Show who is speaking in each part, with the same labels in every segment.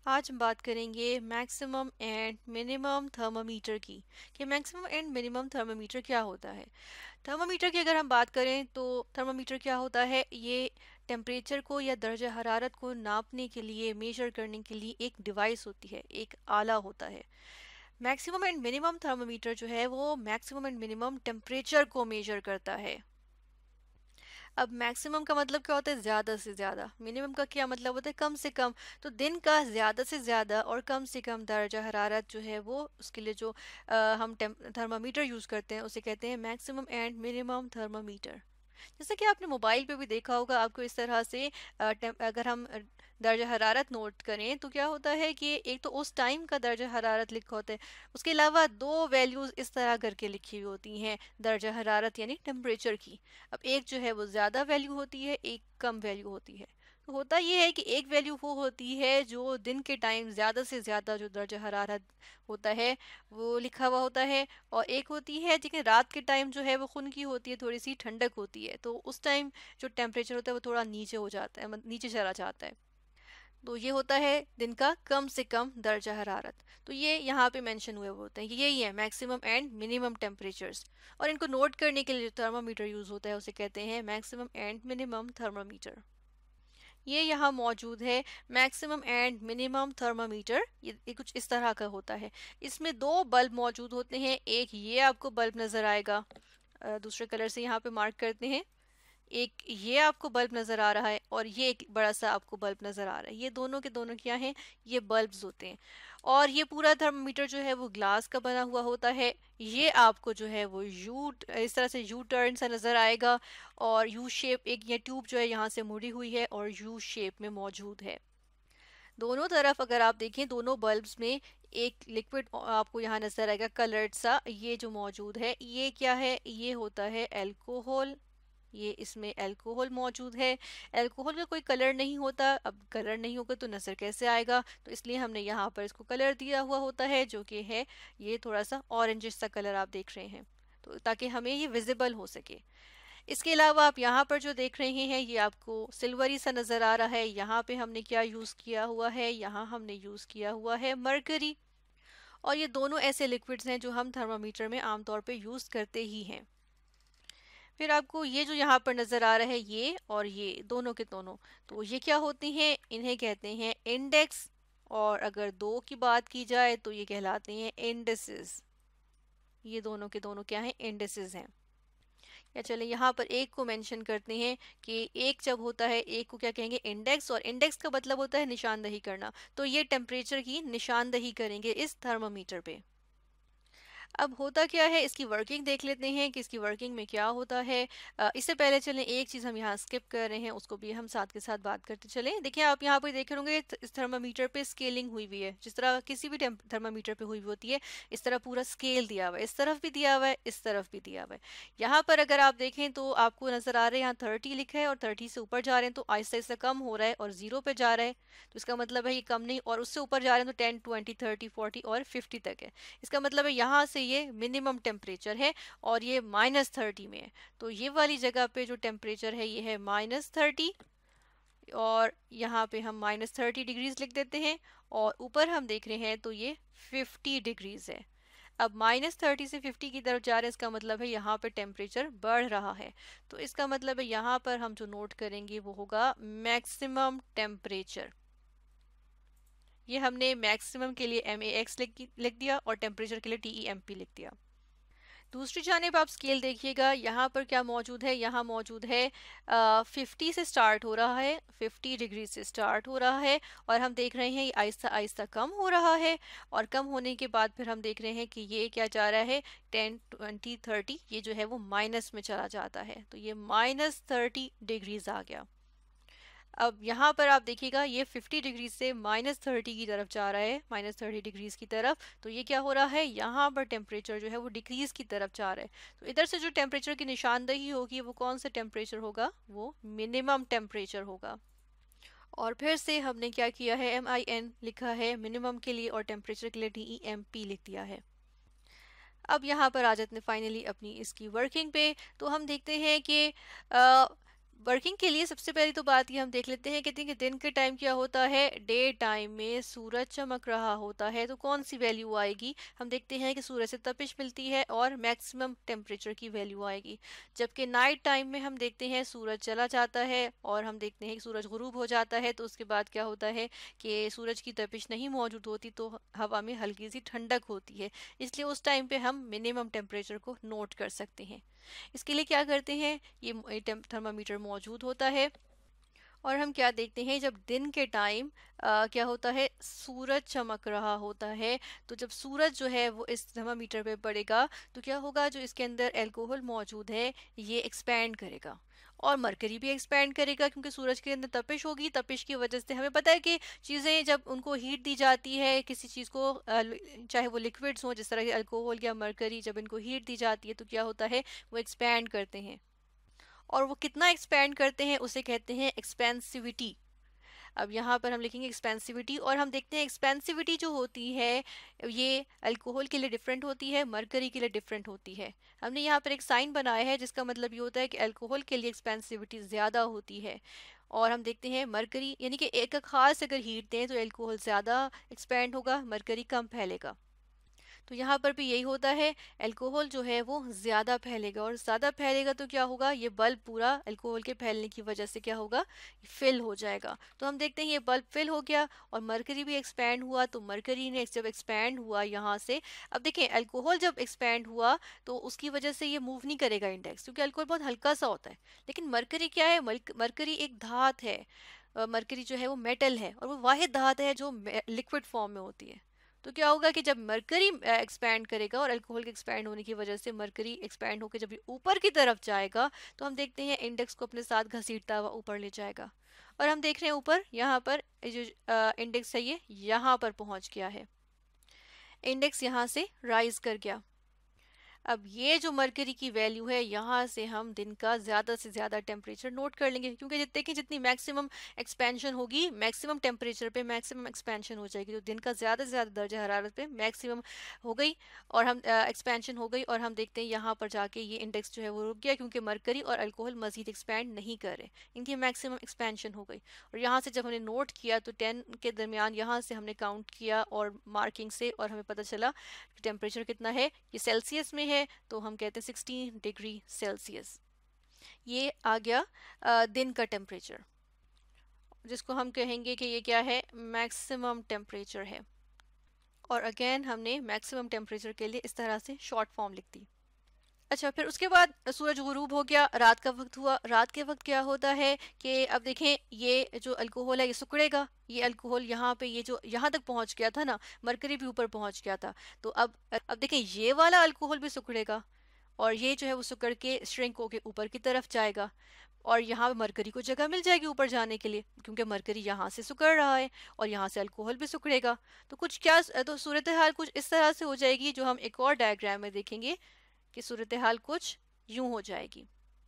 Speaker 1: आज हम बात करेंगे मैक्सिमम एंड मिनिमम थर्मामीटर की कि मैक्सिमम एंड मिनिमम थर्मामीटर क्या होता है। थर्मामीटर की अगर हम बात करें तो थर्मामीटर क्या होता है, ये टेम्परेचर को या दर्जा हरारत को नापने के लिए, मेजर करने के लिए एक डिवाइस होती है, एक आला होता है। मैक्सिमम एंड मिनिमम थर्मामीटर जो है वो मैक्सिमम एंड मिनिमम टेम्परेचर को मेजर करता है। अब मैक्सिमम का मतलब क्या होता है, ज्यादा से ज्यादा। मिनिमम का क्या मतलब होता है, कम से कम। तो दिन का ज्यादा से ज्यादा और कम से कम दर्जा हरारत जो है वो उसके लिए जो हम थर्मामीटर यूज करते हैं उसे कहते हैं मैक्सिमम एंड मिनिमम थर्मामीटर। जैसे कि आपने मोबाइल पे भी देखा होगा, आपको इस तरह से अगर हम दर्जा हरारत नोट करें तो क्या होता है कि एक तो उस टाइम का दर्जा हरारत लिखा होता है, उसके अलावा दो वैल्यूज इस तरह करके लिखी हुई होती हैं दर्जा हरारत यानी टेम्परेचर की। अब एक जो है वो ज़्यादा वैल्यू होती है, एक कम वैल्यू होती है। तो होता ये है कि एक वैल्यू वो होती है जो दिन के टाइम ज़्यादा से ज़्यादा जो दर्जा हरारत होता है वो लिखा हुआ होता है, और एक होती है लेकिन रात के टाइम जो है वो खुनकी होती है, थोड़ी सी ठंडक होती है, तो उस टाइम जो टेम्परेचर होता है वो थोड़ा नीचे हो जाता है, नीचे चला जाता है। तो ये होता है दिन का कम से कम दर्जा हरारत। तो ये यहाँ पे मेंशन हुए होते हैं, यही है मैक्सिमम एंड मिनिमम टेम्परेचर्स। और इनको नोट करने के लिए जो थर्मामीटर यूज होता है उसे कहते हैं मैक्सिमम एंड मिनिमम थर्मामीटर। ये यहाँ मौजूद है मैक्सिमम एंड मिनिमम थर्मामीटर। ये कुछ इस तरह का होता है। इसमें दो बल्ब मौजूद होते हैं, एक ये आपको बल्ब नजर आएगा, दूसरे कलर से यहाँ पे मार्क करते हैं। एक ये आपको बल्ब नजर आ रहा है और ये एक बड़ा सा आपको बल्ब नजर आ रहा है। ये दोनों के दोनों क्या हैं, ये बल्ब्स होते हैं। और ये पूरा थर्मामीटर जो है वो ग्लास का बना हुआ होता है। ये आपको जो है वो यू इस तरह से यू टर्न सा नजर आएगा, और यू शेप, एक ये ट्यूब जो है यहाँ से मुड़ी हुई है और यू शेप में मौजूद है। दोनों तरफ अगर आप देखें, दोनों बल्ब्स में एक लिक्विड आपको यहाँ नजर आएगा कलर्ड सा। ये जो मौजूद है ये क्या है, ये होता है अल्कोहल। ये इसमें अल्कोहल मौजूद है। अल्कोहल का कोई कलर नहीं होता, अब कलर नहीं होगा तो नजर कैसे आएगा, तो इसलिए हमने यहाँ पर इसको कलर दिया हुआ होता है जो कि है ये थोड़ा सा ऑरेंजिश सा कलर आप देख रहे हैं, तो ताकि हमें ये विजिबल हो सके। इसके अलावा आप यहाँ पर जो देख रहे हैं ये आपको सिल्वरी सा नजर आ रहा है। यहाँ पे हमने क्या यूज किया हुआ है, यहाँ हमने यूज किया हुआ है मरकरी। और ये दोनों ऐसे लिक्विड्स हैं जो हम थर्मामीटर में आमतौर पे यूज करते ही हैं। फिर आपको ये जो यहाँ पर नजर आ रहा है ये और ये दोनों के दोनों, तो ये क्या होती हैं, इन्हें कहते हैं इंडेक्स। और अगर दो की बात की जाए तो ये कहलाते हैं इंडिसेस। ये दोनों के दोनों क्या हैं, इंडिसेस हैं। या चले यहाँ पर एक को मेंशन करते हैं कि एक जब होता है, एक को क्या कहेंगे, इंडेक्स। और इंडेक्स का मतलब होता है निशानदही करना, तो ये टेम्परेचर की निशानदही करेंगे इस थर्मामीटर पे। अब होता क्या है, इसकी वर्किंग देख लेते हैं कि इसकी वर्किंग में क्या होता है। इससे पहले चलें, एक चीज़ हम यहाँ स्किप कर रहे हैं, उसको भी हम साथ के साथ बात करते चलें। देखिए आप यहाँ पे देख रहे होंगे इस थर्मामीटर पे स्केलिंग हुई हुई है, जिस तरह किसी भी थर्मामीटर पे हुई होती है, इस तरह पूरा स्केल दिया हुआ है। इस तरफ भी दिया हुआ है, इस तरफ भी दिया हुआ है। यहाँ पर अगर आप देखें तो आपको नजर आ रहा है यहाँ 30 लिखा है, और 30 से ऊपर जा रहे हैं तो आहिस्ता आहिस्ता कम हो रहा है, और 0 पे जा रहा है तो इसका मतलब है ये कम नहीं, और उससे ऊपर जा रहे हैं तो 10, 20, 30, 40 और 50 तक है। इसका मतलब है यहाँ से ये मिनिमम टेम्परेचर है और ये -30 में है। तो ये वाली जगह पे जो टेम्परेचर है ये है -30, और यहाँ पे हम -30 डिग्रीज लिख देते हैं, और ऊपर हम देख रहे हैं तो ये 50 डिग्रीज है। अब -30 से 50 की तरफ जा रहे हैं, इसका मतलब है यहाँ पे टेम्परेचर बढ़ रहा है। तो इसका मतलब है यहाँ पर हम जो नोट करेंगे वो होगा मैक्सिमम टेम्परेचर। ये हमने मैक्सिमम के लिए MAX लिख दिया और टेम्परेचर के लिए TEMP लिख दिया। दूसरी जानिब आप स्केल देखिएगा, यहाँ पर क्या मौजूद है, यहाँ मौजूद है 50 से स्टार्ट हो रहा है, 50 डिग्री से स्टार्ट हो रहा है, और हम देख रहे हैं ये आहिस्ता आहिस्ता कम हो रहा है। और कम होने के बाद फिर हम देख रहे हैं कि ये क्या जा रहा है, 10, 20, 30, ये जो है वो माइनस में चला जाता है, तो ये -30 डिग्रीज आ गया। अब यहाँ पर आप देखिएगा ये 50 डिग्री से -30 की तरफ जा रहा है, -30 डिग्रीज की तरफ। तो ये क्या हो रहा है, यहाँ पर टेम्परेचर जो है वो डिक्रीज की तरफ जा रहा है। तो इधर से जो टेम्परेचर की निशानदही होगी वो कौन सा टेम्परेचर होगा, वो मिनिमम टेम्परेचर होगा। और फिर से हमने क्या किया है, MIN लिखा है मिनिमम के लिए, और टेम्परेचर के लिए TEMP लिख दिया है। अब यहाँ पर आ जाते हैं फाइनली अपनी इसकी वर्किंग पे। तो हम देखते हैं कि वर्किंग के लिए सबसे पहली तो बात ये हम देख लेते हैं, कहते हैं कि दिन के टाइम क्या होता है, डे टाइम में सूरज चमक रहा होता है, तो कौन सी वैल्यू आएगी, हम देखते हैं कि सूरज से तपिश मिलती है और मैक्सिमम टेम्परेचर की वैल्यू आएगी। जबकि नाइट टाइम में हम देखते हैं सूरज चला जाता है और हम देखते हैं कि सूरज गुरूब हो जाता है, तो उसके बाद क्या होता है कि सूरज की तपिश नहीं मौजूद होती, तो हवा में हल्की सी ठंडक होती है, इसलिए उस टाइम पे हम मिनिमम टेम्परेचर को नोट कर सकते हैं। इसके लिए क्या करते हैं, ये थर्मामीटर मौजूद होता है और हम क्या देखते हैं, जब दिन के टाइम क्या होता है, सूरज चमक रहा होता है, तो जब सूरज जो है वो इस थर्मामीटर पे पड़ेगा तो क्या होगा, जो इसके अंदर अल्कोहल मौजूद है ये एक्सपैंड करेगा और मरकरी भी एक्सपैंड करेगा, क्योंकि सूरज के अंदर तपिश होगी, तपिश की वजह से हमें पता है कि चीज़ें जब उनको हीट दी जाती है किसी चीज़ को, चाहे वो लिक्विड्स हो जिस तरह के अल्कोहल या मरकरी, जब इनको हीट दी जाती है तो क्या होता है, वो एक्सपैंड करते हैं। और वो कितना एक्सपैंड करते हैं उसे कहते हैं एक्सपेंसिविटी। अब यहाँ पर हम लिखेंगे एक्सपेंसिविटी, और हम देखते हैं एक्सपेंसिविटी जो होती है ये अल्कोहल के लिए डिफरेंट होती है, मरकरी के लिए डिफरेंट होती है। हमने यहाँ पर एक साइन बनाया है जिसका मतलब ये होता है कि अल्कोहल के लिए एक्सपेंसिविटी ज़्यादा होती है, और हम देखते हैं मरकरी, यानी कि एक खास अगर हीट दें तो अल्कोहल ज़्यादा एक्सपैंड होगा, मरकरी कम फैलेगा। तो यहाँ पर भी यही होता है, अल्कोहल जो है वो ज़्यादा फैलेगा, और ज़्यादा फैलेगा तो क्या होगा, ये बल्ब पूरा अल्कोहल के फैलने की वजह से क्या होगा, फिल हो जाएगा। तो हम देखते हैं ये बल्ब फिल हो गया और मरकरी भी एक्सपैंड हुआ, तो मरकरी ने जब एक्सपैंड हुआ यहाँ से, अब देखें अल्कोहल जब एक्सपैंड हुआ तो उसकी वजह से ये मूव नहीं करेगा इंडेक्स, क्योंकि अल्कोहल बहुत हल्का सा होता है। लेकिन मरकरी क्या है, मरकरी एक धात है, मरकरी जो है वो मेटल है, और वो वाहिद धात है जो लिक्विड फॉर्म में होती है। तो क्या होगा कि जब मरकरी एक्सपैंड करेगा और अल्कोहल के एक्सपैंड होने की वजह से मरकरी एक्सपैंड होकर जब ये ऊपर की तरफ जाएगा, तो हम देखते हैं इंडेक्स को अपने साथ घसीटता हुआ ऊपर ले जाएगा, और हम देख रहे हैं ऊपर यहाँ पर जो इंडेक्स है ये यहाँ पर पहुंच गया है, इंडेक्स यहाँ से राइज कर गया। अब ये जो मरकरी की वैल्यू है, यहाँ से हम दिन का ज़्यादा से ज़्यादा टेम्परेचर नोट कर लेंगे, क्योंकि देखिए जितनी मैक्सिमम एक्सपेंशन होगी मैक्सिमम टेम्परेचर पे मैक्सिमम एक्सपेंशन हो जाएगी, तो दिन का ज़्यादा से ज़्यादा दर्जा हरारत पे मैक्सिमम हो गई और हम एक्सपेंशन हो गई, और हम देखते हैं यहाँ पर जाके ये इंडेक्स जो है वो रुक गया, क्योंकि मरकरी और अल्कोहल मजीद एक्सपैंड नहीं कर रहे, इनकी मैक्सिमम एक्सपेंशन हो गई। और यहाँ से जब हमने नोट किया तो 10 के दरमियान यहाँ से हमने काउंट किया और मार्किंग से, और हमें पता चला टेम्परेचर कितना है, ये सेल्सियस में है, तो हम कहते हैं 16 डिग्री सेल्सियस। ये आ गया दिन का टेम्परेचर, जिसको हम कहेंगे कि ये क्या है, मैक्सिमम टेम्परेचर है। और अगेन हमने मैक्सिमम टेम्परेचर के लिए इस तरह से शॉर्ट फॉर्म लिख दी। अच्छा, फिर उसके बाद सूरज गुरूब हो गया, रात का वक्त हुआ। रात के वक्त क्या होता है कि अब देखें ये जो अल्कोहल है ये सिकुड़ेगा, ये अल्कोहल यहाँ पे ये जो यहाँ तक पहुँच गया था ना, मरकरी भी ऊपर पहुँच गया था, तो अब देखें ये वाला अल्कोहल भी सिकुड़ेगा और ये जो है वो सिकुड़ के श्रिंक होके ऊपर की तरफ जाएगा, और यहाँ पे मरकरी को जगह मिल जाएगी ऊपर जाने के लिए, क्योंकि मरकरी यहाँ से सिकुड़ रहा है और यहाँ से अल्कोहल भी सिकुड़ेगा। तो कुछ क्या, तो सूरत हाल कुछ इस तरह से हो जाएगी, जो हम एक और डायग्राम में देखेंगे कि सूरत हाल कुछ यूं हो जाएगी।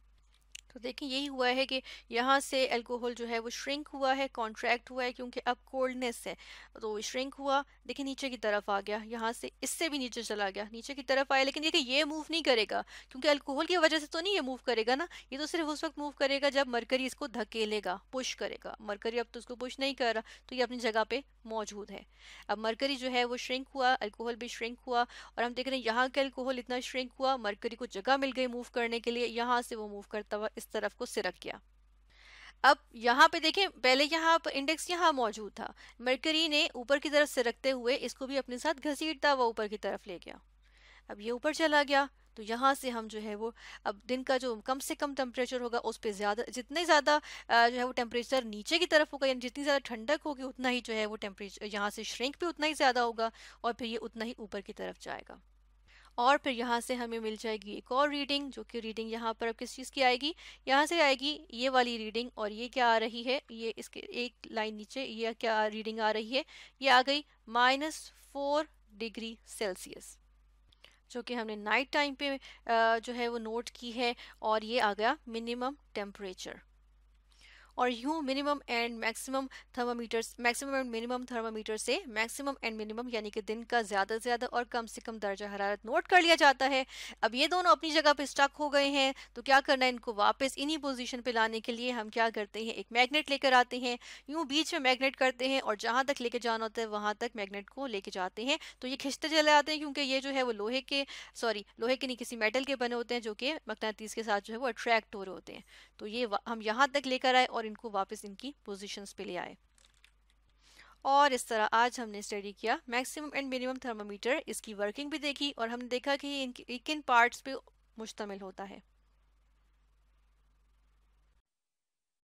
Speaker 1: तो देखिए यही हुआ है कि यहाँ से अल्कोहल जो है वो श्रिंक हुआ है, कॉन्ट्रैक्ट हुआ है, क्योंकि अब कोल्डनेस है तो श्रिंक हुआ। देखिए नीचे की तरफ आ गया, यहाँ से इससे भी नीचे चला गया, नीचे की तरफ आया, लेकिन देखिए ये मूव नहीं करेगा, क्योंकि अल्कोहल की वजह से तो नहीं ये मूव करेगा ना, ये तो सिर्फ उस वक्त मूव करेगा जब मरकरी इसको धकेलेगा, पुश करेगा। मरकरी अब तो उसको पुश नहीं कर रहा, तो ये अपनी जगह पे मौजूद है। अब मरकरी जो है वो श्रिंक हुआ, अल्कोहल भी श्रिंक हुआ, और हम देख रहे हैं यहाँ के अल्कोहल इतना श्रिंक हुआ, मरकरी को जगह मिल गई मूव करने के लिए, यहाँ से वो मूव करता हुआ इस तरफ को सिरक गया। अब यहाँ पे देखें, पहले यहाँ पर इंडेक्स यहाँ मौजूद था, मरकरी ने ऊपर की तरफ सिरकते हुए इसको भी अपने साथ घसीटता हुआ ऊपर की तरफ ले गया। अब ये ऊपर चला गया, तो यहाँ से हम जो है वो अब दिन का जो कम से कम टेम्परेचर होगा उस पर ज़्यादा, जितने ज़्यादा जो है वो टेम्परेचर नीचे की तरफ होगा, यानी जितनी ज़्यादा ठंडक होगी उतना ही जो है वो टेम्परेचर यहाँ से श्रिंक भी उतना ही ज़्यादा होगा, और फिर ये उतना ही ऊपर की तरफ जाएगा। और फिर यहाँ से हमें मिल जाएगी एक और रीडिंग, जो कि रीडिंग यहाँ पर अब किस चीज़ की आएगी, यहाँ से आएगी ये वाली रीडिंग, और ये क्या आ रही है, ये इसके एक लाइन नीचे ये क्या रीडिंग आ रही है, ये आ गई -4 डिग्री सेल्सियस, जो कि हमने नाइट टाइम पे जो है वो नोट की है, और ये आ गया मिनिमम टेम्परेचर। और यूं minimum and maximum thermometers, maximum and minimum thermometer से मैक्सिमम एंड मिनिमम यानी कि दिन का ज़्यादा से ज़्यादा और कम से कम दर्जा हरारत नोट कर लिया जाता है। अब ये दोनों अपनी जगह पे स्टक हो गए हैं, तो क्या करना है, इनको वापस इन्हीं पोजीशन पे लाने के लिए हम क्या करते हैं, एक मैग्नेट लेकर आते हैं, यूं बीच में मैग्नेट करते हैं और जहां तक लेके जाना होता है वहां तक मैग्नेट को लेके जाते हैं। तो ये खिंचते चले आते हैं क्योंकि ये जो है वो लोहे के नहीं, किसी मेटल के बने होते हैं जो कि मकनातीस के साथ जो है वो अट्रैक्ट हो रहे होते हैं। तो ये हम यहाँ तक लेकर आए और इनको वापस इनकी पोजीशंस पे ले आए। और इस तरह आज हमने स्टडी किया मैक्सिमम एंड मिनिमम थर्मामीटर, इसकी वर्किंग भी देखी और हमने देखा कि ये किन पार्ट्स पे मुश्तमिल होता है।